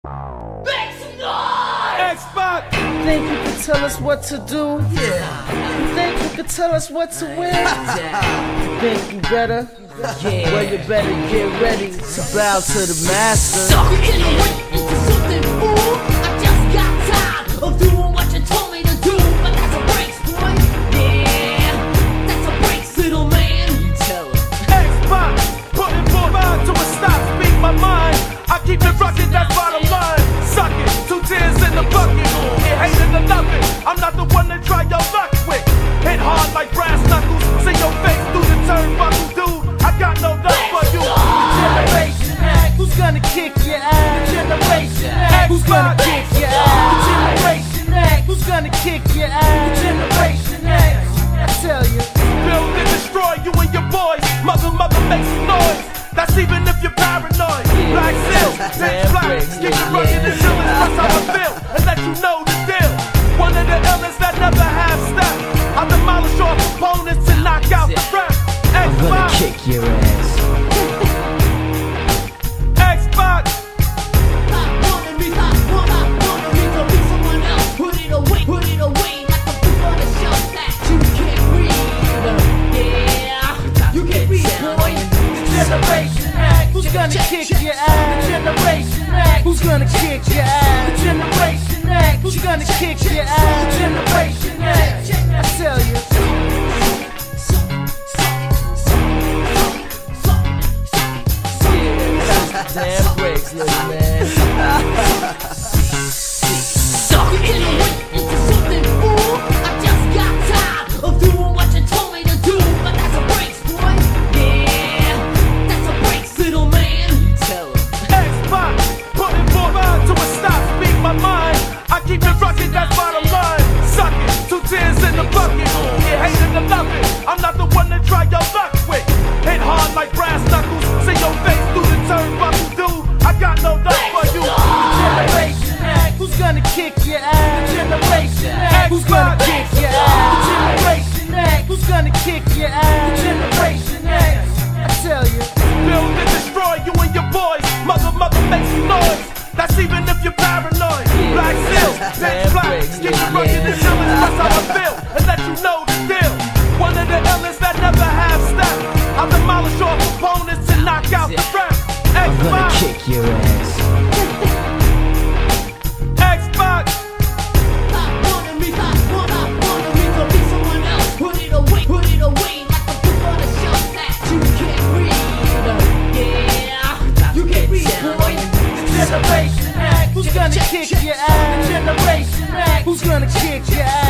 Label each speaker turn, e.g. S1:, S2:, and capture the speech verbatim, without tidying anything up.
S1: Make some noise!
S2: Xbox!
S3: Think you can tell us what to do?
S1: Yeah.
S3: You think you can tell us what to win?
S1: Yeah.
S3: You think you better?
S1: Yeah.
S3: Well, you better get ready to bow to the master.
S1: Suck it in the way into something, fool. I just got tired of doing what you told me to do. But that's a breaks, boy. Yeah, that's a breaks, little man. You tell him.
S2: Xbox! Putting full mind to a stop, speak my mind. I keep it rugged, that's bottom line. Suck it, two tears in the bucket. Get hated to love it. I'm not the one to try your luck with. Hit hard like brass knuckles. See your face through the turnbuckle, dude. I got no love for you.
S3: Generation X, who's gonna kick your ass? Generation X, who's gonna kick your ass? Generation X, who's gonna kick your ass? Generation X, I tell you.
S2: Build and destroy you and your boys. Mother, mother, make some noise. That's even if you're paranoid. Black Silk, bitch black. Keep it rugged and chill and express how I feel. And let you know the deal. One of the illest that never have step. I demolish all opponents and knock out the rap.
S4: I'm gonna kick your ass.
S2: Xbox.
S1: Hot wanna be hot, wanna, wanna be to be someone else. Put it away, put it away like a book on a shelf that you can't read. Yeah, you can't read, boy.
S3: Generation X, who's gonna kick your ass? Generation X, who's gonna kick your ass? Generation X, who's gonna kick your ass? Generation X, I tell you. Damn breaks, little man.
S1: Suck it in the way into something, fool. I just got tired of doing what you told me to do. But that's a breaks, boy. Yeah, that's a breaks, little man. You tell him.
S2: Xbox. Putting full mind to a stop, speak my mind. I keep it rugged, that's bottom line. Suck it, two tears in the bucket. Get hated to love it. I'm not the one to try your luck with. Hit hard like brass knuckles. See your face through the turnbuckle, dude. I got no love for you.
S3: Generation X, who's gonna kick your ass? Generation X, who's gonna kick your ass? Generation X, who's gonna kick your ass? Generation X, I tell you.
S2: Build and destroy you and your boys. Mother, mother, make some noise. That's even if you're paranoid. Black Silk, bitch black. Keep it rugged and chill and express how I feel. And let you know the deal. One of the illest that never have step. I demolish all opponents and knock out the rap.
S4: I'm gonna
S2: Xbox.
S4: kick your ass.
S2: Xbox.
S1: Hot wanna be hot, wanna, wanna be to be someone else. Put it away, put it away like a book on a shelf that you can't read. Yeah, you can't read, boy.
S3: Generation X, who's gonna kick your ass? Generation X, who's gonna kick your ass?